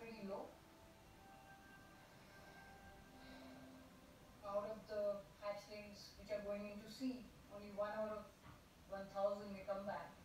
pretty low. Out of the hatchlings which are going into sea, only 1 out of 1,000 may come back.